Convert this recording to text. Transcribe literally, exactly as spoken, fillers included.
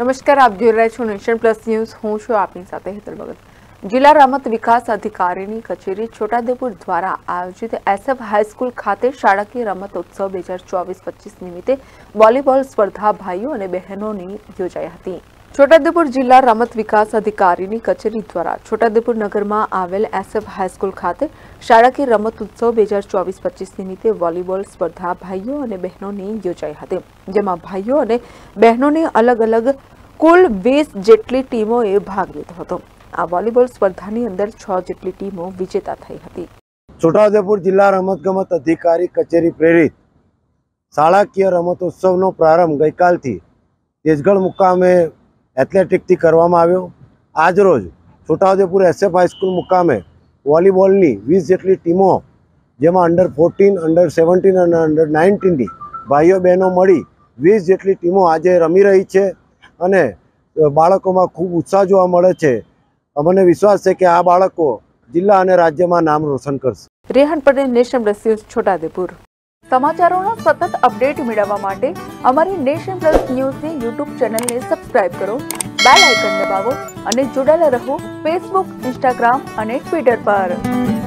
નમસ્કાર, આપ જોઈ રહ્યા છો નેશન પ્લસ ન્યૂઝ। હું છું આપની સાથે હેતલ ભગત। જિલ્લા રમત વિકાસ અધિકારીની કચેરી છોટાઉદેપુર દ્વારા આયોજિત એસએફ હાઈસ્કૂલ ખાતે શાળાકીય રમત ઉત્સવ બે હજાર ચોવીસ પચીસ નિમિત્તે વોલીબોલ સ્પર્ધા ભાઈઓ અને બહેનોની યોજાઈ હતી। છોટાઉદેપુર જિલ્લા રમત વિકાસ અધિકારીની કચેરી દ્વારા છોટાઉદેપુર નગરમાં આવેલ એસએફ હાઈસ્કૂલ ખાતે શાળાકીય રમત ઉત્સવ બે હજાર ચોવીસ પચીસ નિમિત્તે વોલીબોલ સ્પર્ધા ભાઈઓ અને બહેનોની યોજાઈ હતી, જેમાં ભાઈઓ અને બહેનોની અલગ અલગ કુલ વીસ જેટલી ટીમોએ ભાગ લીધો હતો। આ વોલીબોલ સ્પર્ધાની અંદર છ જેટલી ટીમો વિજેતા થઈ હતી। છોટાઉદેપુર જિલ્લા રમતગમત અધિકારી કચેરી પ્રેરિત શાળાકીય રમતોત્સવનો પ્રારંભ ગઈકાલથી તેજગઢ મુકામે એથ્લેટિકથી કરવામાં આવ્યો। આજરોજ છોટાઉદેપુર એસએફ હાઈસ્કૂલ મુકામે વોલીબોલની વીસ જેટલી ટીમો, જેમાં અંડર ફોર્ટીન, અંડર સેવન્ટીન અને અંડર નાઇન્ટીનની ભાઈઓ બહેનો મળી વીસ જેટલી ટીમો આજે રમી રહી છે અને બાળકોમાં ખૂબ ઉત્સાહ જોવા મળે છે। અમને વિશ્વાસ છે કે આ બાળકો જિલ્લા અને રાજ્યમાં નામ રોશન કરશે। Rehan Patel, nation plus news, Chhota Udepur. સમાચારોના સતત અપડેટ મેળવવા માટે અમારી નેશન પ્લસ ન્યૂઝની યુટ્યુબ ચેનલને સબસ્ક્રાઇબ કરો, બેલ આઇકન દબાવો અને જોડાયેલા રહો ફેસબુક, ઇન્સ્ટાગ્રામ અને ટ્વિટર પર।